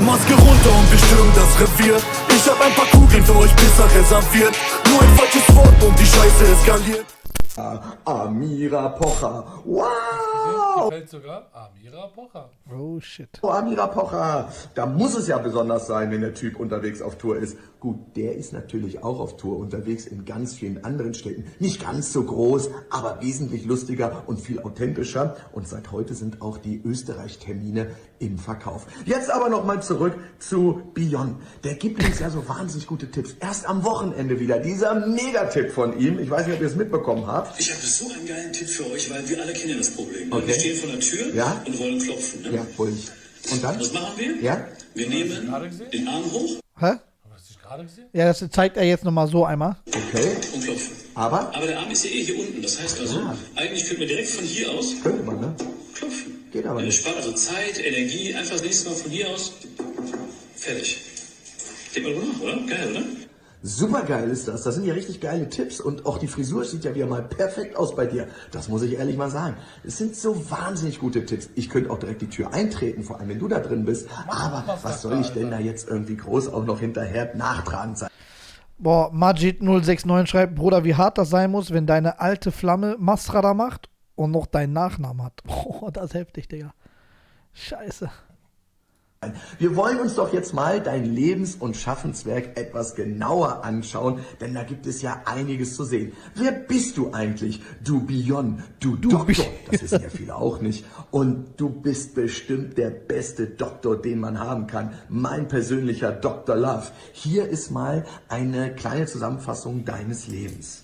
Maske runter und wir stürmen das Revier. Ich hab ein paar Kugeln für euch Pisser reserviert. Nur ein falsches Wort und die Scheiße eskaliert. Amira Pocher. Wow! Gefällt sogar Amira Pocher. Oh shit. Oh, Amira Pocher. Da muss es ja besonders sein, wenn der Typ unterwegs auf Tour ist. Gut, der ist natürlich auch auf Tour unterwegs in ganz vielen anderen Städten. Nicht ganz so groß, aber wesentlich lustiger und viel authentischer. Und seit heute sind auch die Österreich-Termine im Verkauf. Jetzt aber nochmal zurück zu Beyond. Der gibt uns ja so wahnsinnig gute Tipps. Erst am Wochenende wieder dieser Megatipp von ihm. Ich weiß nicht, ob ihr es mitbekommen habt. Ich habe so einen geilen Tipp für euch, weil wir alle kennen das Problem. Okay. Wir stehen vor der Tür und wollen klopfen. Ne? Ja, ruhig. Und dann? Was machen wir? Ja? Wir nehmen den Arm hoch. Hä? Hast du gerade gesehen? Ja, das zeigt er jetzt nochmal so einmal. Okay. Und klopfen. Aber der Arm ist ja hier unten. Das heißt also, eigentlich könnten wir direkt von hier aus könnte man, ne? klopfen. Geht aber nicht. Spart also Zeit, Energie. Einfach das nächste Mal von hier aus. Fertig. Denkt mal drüber nach, oder? Geil, oder? Super geil ist das. Das sind ja richtig geile Tipps. Und auch die Frisur sieht ja wieder mal perfekt aus bei dir. Das muss ich ehrlich mal sagen. Es sind so wahnsinnig gute Tipps. Ich könnte auch direkt die Tür eintreten, vor allem wenn du da drin bist. Aber was soll ich denn da jetzt irgendwie groß auch noch hinterher nachtragend sein? Boah, Majid069 schreibt, Bruder, wie hart das sein muss, wenn deine alte Flamme Masrada macht und noch deinen Nachnamen hat. Boah, das ist heftig, Digga. Scheiße. Wir wollen uns doch jetzt mal dein Lebens- und Schaffenswerk etwas genauer anschauen, denn da gibt es ja einiges zu sehen. Wer bist du eigentlich? Du Beyond, du Doktor, das wissen ja viele auch nicht. Und du bist bestimmt der beste Doktor, den man haben kann. Mein persönlicher Dr. Love. Hier ist mal eine kleine Zusammenfassung deines Lebens.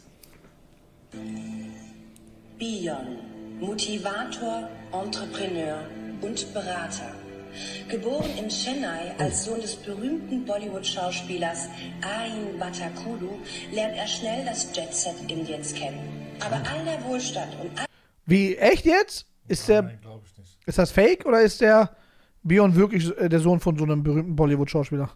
Beyond, Motivator, Entrepreneur und Berater. Geboren in Chennai als Sohn des berühmten Bollywood-Schauspielers Ain Batakulu, lernt er schnell das Jet-Set Indiens kennen. Aber all der Wohlstand und all Wie, echt jetzt? Ist der, Nein, glaube ich nicht. ist das fake oder ist der Beyond wirklich der Sohn von so einem berühmten Bollywood-Schauspieler?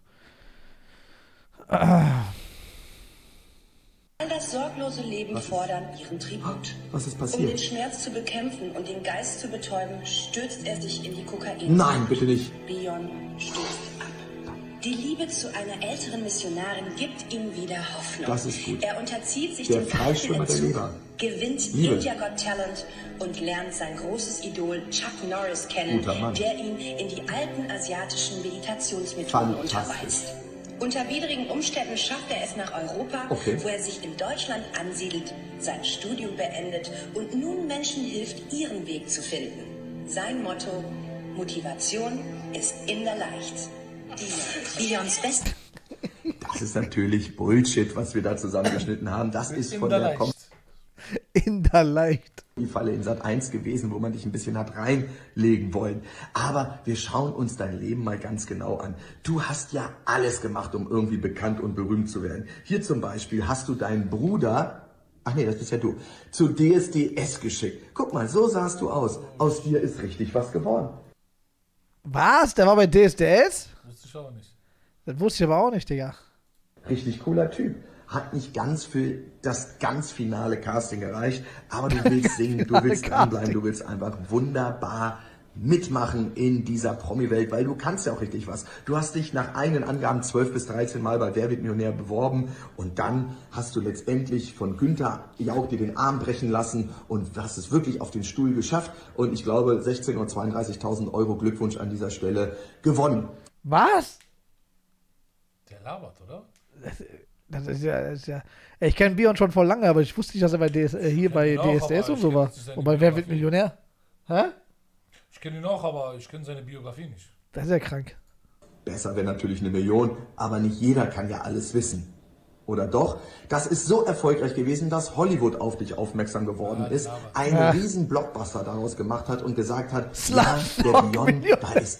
all das sorglose Leben fordern ihren Tribut. Was ist Um passiert? den Schmerz zu bekämpfen und den Geist zu betäuben, stürzt er sich in die Kokain. Nein, bitte nicht. Beyond stürzt ab. Die Liebe zu einer älteren Missionarin gibt ihm wieder Hoffnung. Das ist gut. Er unterzieht sich Der dem Freischwimmer der Entzug, Leber. gewinnt Liebe. India Got Talent und lernt sein großes Idol Chuck Norris kennen, Guter Mann. der ihn in die alten asiatischen Meditationsmethoden Fantastisch. unterweist. Unter widrigen Umständen schafft er es nach Europa, Okay. wo er sich in Deutschland ansiedelt, sein Studium beendet und nun Menschen hilft, ihren Weg zu finden. Sein Motto: Motivation ist immer leicht. Beyonds Best. Das ist natürlich Bullshit, was wir da zusammengeschnitten haben. Das ist von der In der Leicht. die Falle in Sat 1 gewesen, wo man dich ein bisschen hat reinlegen wollen. Aber wir schauen uns dein Leben mal ganz genau an. Du hast ja alles gemacht, um irgendwie bekannt und berühmt zu werden. Hier zum Beispiel hast du deinen Bruder, ach nee, das bist ja du, zu DSDS geschickt. Guck mal, so sahst du aus. Aus dir ist richtig was geworden. Was? Der war bei DSDS? Wusste ich auch nicht. Das wusste ich aber auch nicht, Digga. Richtig cooler Typ. Hat nicht ganz für das ganz finale Casting gereicht, aber du willst singen, du willst dranbleiben, du willst einfach wunderbar mitmachen in dieser Promi-Welt, weil du kannst ja auch richtig was. Du hast dich nach eigenen Angaben 12 bis 13 Mal bei Wer wird Millionär beworben und dann hast du letztendlich von Günther Jauch dir den Arm brechen lassen und hast es wirklich auf den Stuhl geschafft und ich glaube 16.000 oder 32.000 Euro Glückwunsch an dieser Stelle gewonnen. Was? Der labert, oder? Das ist ja. Ey, ich kenne Beyond schon vor lange, aber ich wusste nicht, dass er bei hier bei ihn auch, DSDS aber und so ich war. kenn seine Und bei Wer wird Biografie. Millionär? Hä? Ich kenne ihn auch, aber ich kenne seine Biografie nicht. Das ist ja krank. Besser wäre natürlich 1 Million, aber nicht jeder kann ja alles wissen. Oder doch? Das ist so erfolgreich gewesen, dass Hollywood auf dich aufmerksam geworden ist, einen riesen Blockbuster daraus gemacht hat und gesagt hat, ja, der Beyond, da ist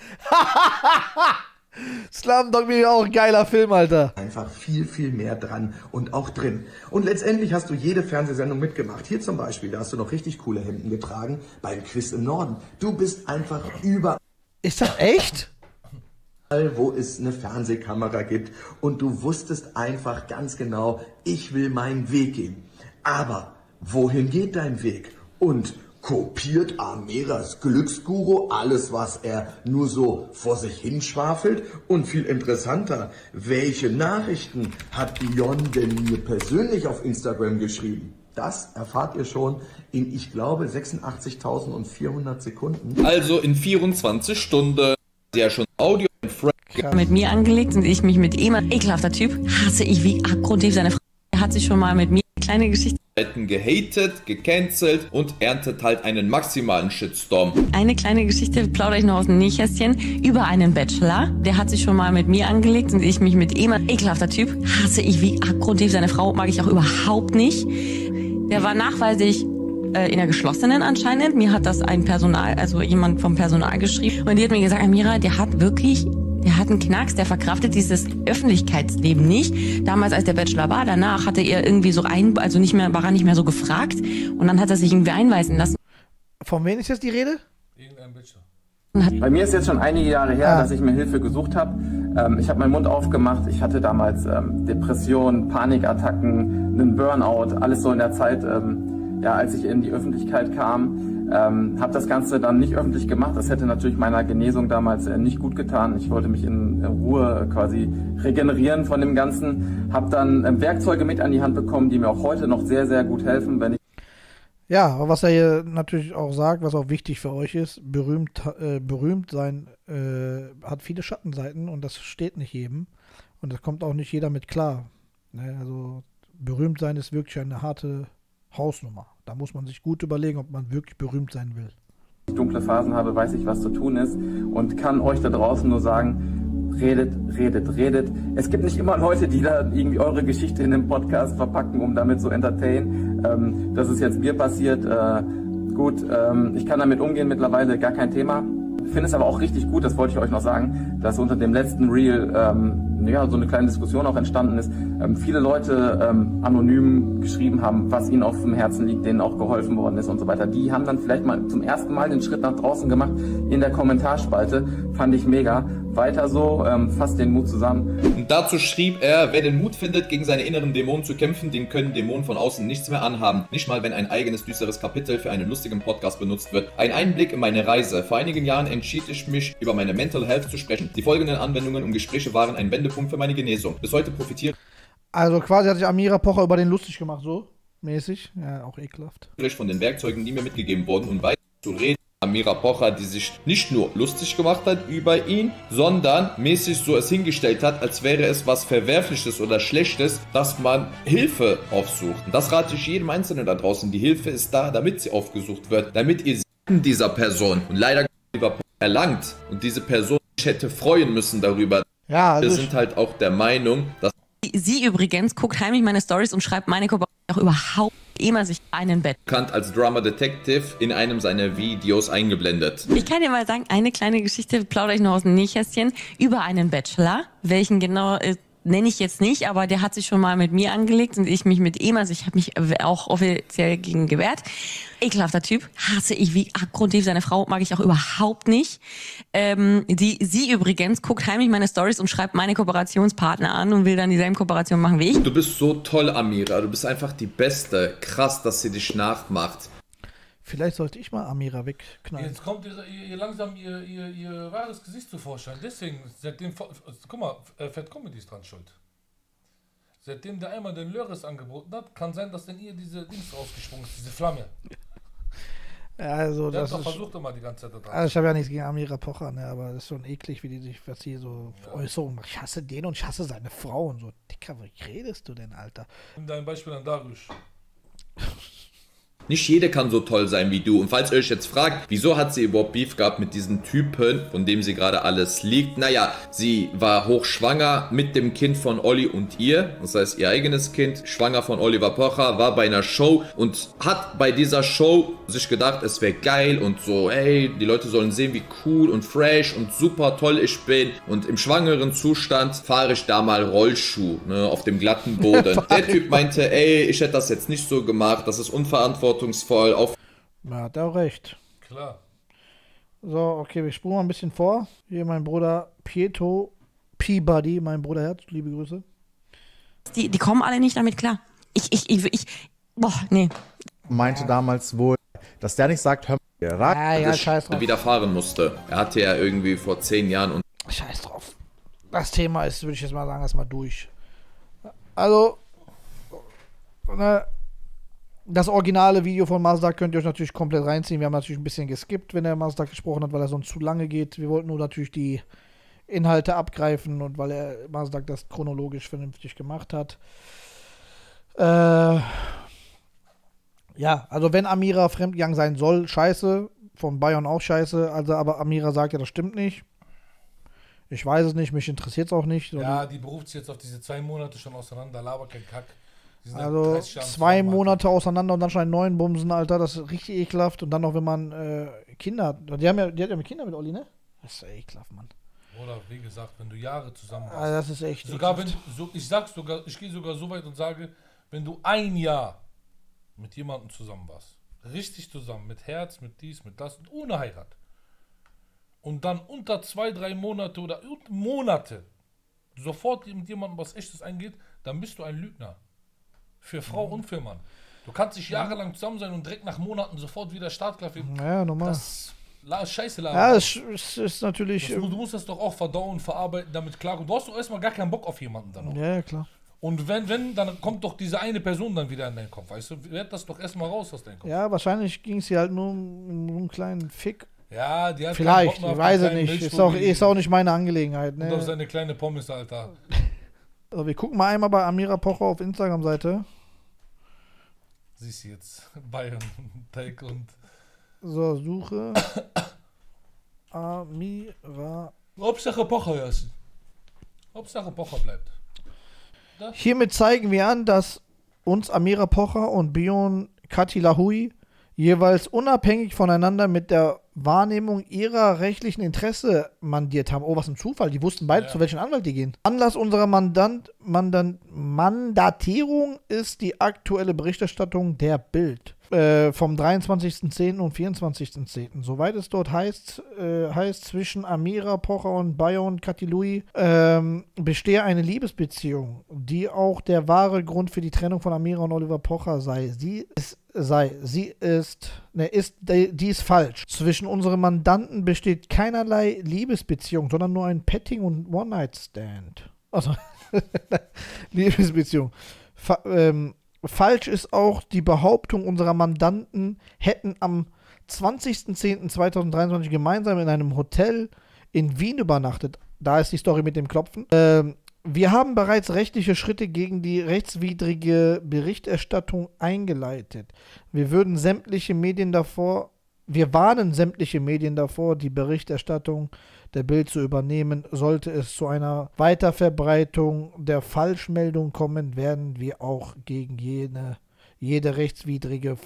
Slumdog Millionär, auch ein geiler Film, Alter. einfach viel, viel mehr dran und auch drin. Und letztendlich hast du jede Fernsehsendung mitgemacht. Hier zum Beispiel, da hast du noch richtig coole Hemden getragen beim Quiz im Norden. Du bist einfach überall, Ist das echt? wo es eine Fernsehkamera gibt und du wusstest einfach ganz genau, ich will meinen Weg gehen. Aber wohin geht dein Weg? Und kopiert Ameras Glücksguru alles, was er nur so vor sich hinschwafelt? Und viel interessanter, welche Nachrichten hat Dion denn mir persönlich auf Instagram geschrieben? Das erfahrt ihr schon in, ich glaube, 86.400 Sekunden. Also in 24 Stunden. Ja, schon Audio und Frank mit mir angelegt und ich mich mit ihm, ein ekelhafter Typ, hasse ich wie abgrundtief seine Frau. Er hat sich schon mal mit mir eine kleine Geschichte gehatet, gecancelt und erntet halt einen maximalen Shitstorm. Eine kleine Geschichte plaudere ich noch aus dem Nähkästchen über einen Bachelor. Der hat sich schon mal mit mir angelegt und ich mich mit ihm, ein ekelhafter Typ, hasse ich wie abgrundtief seine Frau, mag ich auch überhaupt nicht. Der war nachweislich in der geschlossenen anscheinend. Mir hat das ein Personal, also jemand vom Personal geschrieben. Und die hat mir gesagt, Amira, der hat einen Knacks, der verkraftet dieses Öffentlichkeitsleben nicht. Damals, als der Bachelor war, danach hatte er irgendwie so war er nicht mehr so gefragt. Und dann hat er sich irgendwie einweisen lassen. Von wem ist jetzt die Rede? Irgendein Bachelor. Bei mir ist jetzt schon einige Jahre her, dass ich mir Hilfe gesucht habe. Ich habe meinen Mund aufgemacht. Ich hatte damals Depressionen, Panikattacken, einen Burnout, alles so in der Zeit, als ich in die Öffentlichkeit kam. Habe das Ganze dann nicht öffentlich gemacht. Das hätte natürlich meiner Genesung damals nicht gut getan. Ich wollte mich in Ruhe quasi regenerieren von dem Ganzen. Habe dann Werkzeuge mit an die Hand bekommen, die mir auch heute noch sehr, sehr gut helfen, wenn ich... Ja, aber was er hier natürlich auch sagt, was auch wichtig für euch ist, berühmt sein hat viele Schattenseiten und das steht nicht jedem. Und das kommt auch nicht jeder mit klar. Ne? Also berühmt sein ist wirklich eine harte Hausnummer. Da muss man sich gut überlegen, ob man wirklich berühmt sein will. Wenn ich dunkle Phasen habe, weiß ich, was zu tun ist und kann euch da draußen nur sagen, redet, redet, redet. Es gibt nicht immer Leute, die da irgendwie eure Geschichte in den Podcast verpacken, um damit zu entertainen. Das ist jetzt mir passiert. Ich kann damit umgehen mittlerweile, gar kein Thema. Ich finde es aber auch richtig gut, das wollte ich euch noch sagen, dass unter dem letzten Reel so eine kleine Diskussion auch entstanden ist. Viele Leute anonym geschrieben haben, was ihnen auf dem Herzen liegt, denen auch geholfen worden ist und so weiter. Die haben dann vielleicht mal zum ersten Mal den Schritt nach draußen gemacht in der Kommentarspalte. Fand ich mega. Weiter so, fasst den Mut zusammen. Und dazu schrieb er, wer den Mut findet, gegen seine inneren Dämonen zu kämpfen, den können Dämonen von außen nichts mehr anhaben. Nicht mal, wenn ein eigenes düsteres Kapitel für einen lustigen Podcast benutzt wird. Ein Einblick in meine Reise. Vor einigen Jahren entschied ich mich, über meine Mental Health zu sprechen. Die folgenden Anwendungen und Gespräche waren ein Wendepunkt für meine Genesung. Bis heute profitiere Also quasi hat sich Amira Pocher über den lustig gemacht, so mäßig. Ja, auch ekelhaft. ich von den Werkzeugen, die mir mitgegeben wurden, und weiter zu reden. Amira Pocher, die sich nicht nur lustig gemacht hat über ihn, sondern mäßig so es hingestellt hat, als wäre es was Verwerfliches oder Schlechtes, dass man Hilfe aufsucht. Und das rate ich jedem Einzelnen da draußen. Die Hilfe ist da, damit sie aufgesucht wird, damit ihr dieser Person und leider erlangt und diese Person sich hätte freuen müssen darüber. Ja, also wir sind halt auch der Meinung, dass Sie übrigens guckt heimlich meine Stories und schreibt meine Kooperation auch überhaupt immer sich einen Bett. bekannt als Drama Detective in einem seiner Videos eingeblendet. Ich kann dir mal sagen, eine kleine Geschichte plaudere ich noch aus dem Nähkästchen über einen Bachelor, welchen genau nenne ich jetzt nicht, aber der hat sich schon mal mit mir angelegt und ich mich mit ihm, also ich habe mich auch offiziell gegen gewehrt. Ekelhafter Typ, hasse ich wie abgrundtief seine Frau, mag ich auch überhaupt nicht. Sie übrigens guckt heimlich meine Stories und schreibt meine Kooperationspartner an und will dann dieselben Kooperationen machen wie ich. Du bist so toll, Amira, du bist einfach die Beste. Krass, dass sie dich nachmacht. Vielleicht sollte ich mal Amira wegknallen. Jetzt kommt ihr langsam ihr wahres Gesicht zu Vorschein. Deswegen, seitdem, guck mal, Fat Comedy ist dran schuld. Seitdem der einmal den Lörres angeboten hat, kann sein, dass dann ihr diese Dings rausgesprungen ist, diese Flamme. Also, der das hat doch ist, versucht immer die ganze Zeit da dran. also ich habe ja nichts gegen Amira Pocher, ne, aber das ist schon eklig, wie die sich, was sie so Äußerungen macht. Ich hasse den und ich hasse seine Frau und so. Dicker, wie redest du denn, Alter? Nimm dein Beispiel an Darius. Nicht jede kann so toll sein wie du. Und falls ihr euch jetzt fragt, wieso hat sie überhaupt Beef gehabt mit diesem Typen, von dem sie gerade alles liegt? Naja, sie war hochschwanger mit dem Kind von Olli und ihr. Das heißt, ihr eigenes Kind, schwanger von Oliver Pocher, war bei einer Show und hat bei dieser Show sich gedacht, es wäre geil und so, hey, die Leute sollen sehen, wie cool und fresh und super toll ich bin. Und im schwangeren Zustand fahre ich da mal Rollschuh, ne, auf dem glatten Boden. Der Typ meinte, ey, ich hätte das jetzt nicht so gemacht, das ist unverantwortungsvoll. Ja, hat er auch recht. Klar. So, okay, wir spulen mal ein bisschen vor. Hier mein Bruder Pietro Peabody, mein Bruderherz, liebe Grüße. Die kommen alle nicht damit klar. Boah, nee. Meinte damals wohl, dass der nicht sagt, hör mal, Ja, scheiß drauf. widerfahren musste. Er hatte ja irgendwie vor 10 Jahren und Scheiß drauf. Das Thema ist, würde ich jetzt mal sagen, erstmal durch. Also, ne, das originale Video von Mazdak könnt ihr euch natürlich komplett reinziehen. Wir haben natürlich ein bisschen geskippt, wenn er Mazdak gesprochen hat, weil er sonst zu lange geht. Wir wollten nur natürlich die Inhalte abgreifen und weil er Mazdak das chronologisch vernünftig gemacht hat. Ja, also wenn Amira fremdgegangen sein soll, scheiße. Von Bayern auch scheiße. Also, aber Amira sagt ja, das stimmt nicht. Ich weiß es nicht, mich interessiert es auch nicht. Ja, die beruft sich jetzt auf diese 2 Monate schon auseinander, laber kein Kack. Also 2 Monate auseinander und dann schon einen neuen Bumsen, Alter, das ist richtig ekelhaft. Und dann noch, wenn man Kinder hat. Die hat ja Kinder mit Olli, ne? Das ist ekelhaft, Mann. Oder wie gesagt, wenn du Jahre zusammen warst. Also das ist echt sogar wenn, ich gehe sogar so weit und sage, wenn du 1 Jahr mit jemandem zusammen warst, richtig zusammen, mit Herz, mit dies, mit das, ohne Heirat. Und dann unter 2-3 Monate oder Monate sofort mit jemandem was Echtes eingeht, dann bist du ein Lügner. Für Frau und für Mann. Du kannst dich jahrelang zusammen sein und direkt nach Monaten sofort wieder startklar werden. Ja, normal. Das scheiße labern. Ja, es ist natürlich... Du musst das doch auch verdauen, verarbeiten, damit klar. Du hast doch erstmal gar keinen Bock auf jemanden dann noch. Ja, klar. Und wenn, dann kommt doch diese eine Person dann wieder in deinen Kopf, weißt du? Werd das doch erstmal raus aus deinem Kopf. Ja, wahrscheinlich ging es hier halt nur um einen kleinen Fick. Ja, die hat vielleicht, ich weiß es nicht. Ist auch nicht meine Angelegenheit. Ne? Und auf seine kleine Pommes, Alter. Also wir gucken mal einmal bei Amira Pocher auf Instagram-Seite. Siehst du jetzt Bayern, Teig und... So, Suche. Amira. Hauptsache Pocher, Jassen. Hauptsache Pocher bleibt. Da? Hiermit zeigen wir an, dass uns Amira Pocher und Bion Katilahui jeweils unabhängig voneinander mit der Wahrnehmung ihrer rechtlichen Interesse mandiert haben. Oh, was ein Zufall. Die wussten beide, zu welchem Anwalt die gehen. Anlass unserer Mandatierung ist die aktuelle Berichterstattung der Bild vom 23.10. und 24.10. Soweit es dort heißt zwischen Amira Pocher und Bayon Katilahui bestehe eine Liebesbeziehung, die auch der wahre Grund für die Trennung von Amira und Oliver Pocher sei. Die ist falsch. Zwischen unseren Mandanten besteht keinerlei Liebesbeziehung, sondern nur ein Petting und One-Night-Stand. Also, Liebesbeziehung. Falsch ist auch die Behauptung, unserer Mandanten hätten am 20.10.2023 gemeinsam in einem Hotel in Wien übernachtet. Da ist die Story mit dem Klopfen. Wir haben bereits rechtliche Schritte gegen die rechtswidrige Berichterstattung eingeleitet. Wir warnen sämtliche Medien davor, die Berichterstattung der Bild zu übernehmen. Sollte es zu einer Weiterverbreitung der Falschmeldung kommen, werden wir auch gegen jede rechtswidrige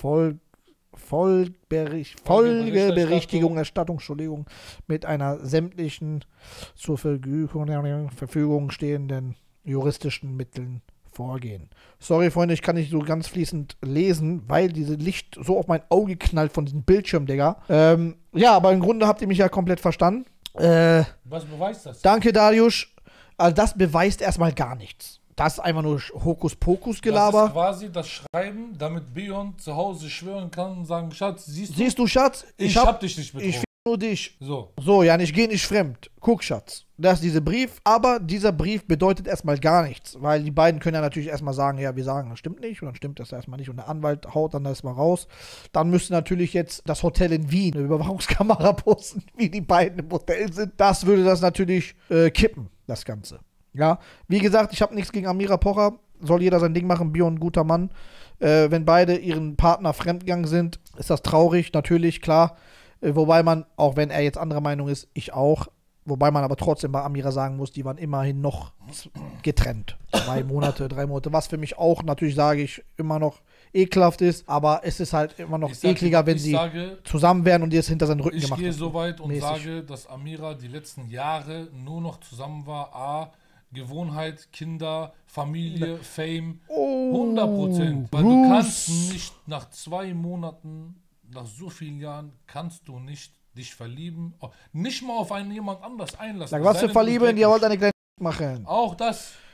Folgeberichtigung, Erstattung, mit einer sämtlichen zur Verfügung stehenden juristischen Mitteln vorgehen. Sorry, Freunde, ich kann nicht so ganz fließend lesen, weil diese Licht so auf mein Auge knallt von diesem Bildschirm, Digga. Ja, aber im Grunde habt ihr mich ja komplett verstanden. Was beweist das? Danke, Darius. Also das beweist erstmal gar nichts. Das ist einfach nur Hokuspokus-Gelaber. Das ist quasi das Schreiben, damit Bion zu Hause schwören kann und sagen, Schatz, siehst du, Schatz? Ich hab dich nicht betrogen. Ich find nur dich. So, ja, ich gehe nicht fremd. Guck, Schatz. Das ist dieser Brief, aber dieser Brief bedeutet erstmal gar nichts, weil die beiden können ja natürlich erstmal sagen, ja, wir sagen, das stimmt nicht und dann stimmt das erstmal nicht und der Anwalt haut dann erstmal raus. Dann müsste natürlich jetzt das Hotel in Wien eine Überwachungskamera posten, wie die beiden im Hotel sind. Das würde das natürlich kippen, das Ganze. Ja, wie gesagt, ich habe nichts gegen Amira Pocher, soll jeder sein Ding machen, Bion, ein guter Mann. Wenn beide ihren Partner fremdgegangen sind, ist das traurig, natürlich, klar. Wobei man, auch wenn er jetzt anderer Meinung ist, ich auch, wobei man aber trotzdem bei Amira sagen muss, die waren immerhin noch getrennt. 2 Monate, 3 Monate, was für mich auch, natürlich sage ich, immer noch ekelhaft ist, aber es ist halt immer noch ekliger, wenn sie zusammen wären und die es hinter seinen Rücken gemacht haben. Ich gehe so weit und sage, dass Amira die letzten Jahre nur noch zusammen war, Gewohnheit, Kinder, Familie, Fame, 100%. Weil du kannst nicht nach 2 Monaten, nach so vielen Jahren, kannst du nicht dich verlieben, nicht mal auf jemand anders einlassen. Sag, was für Verlieben, die wollte eine kleine machen. Auch das.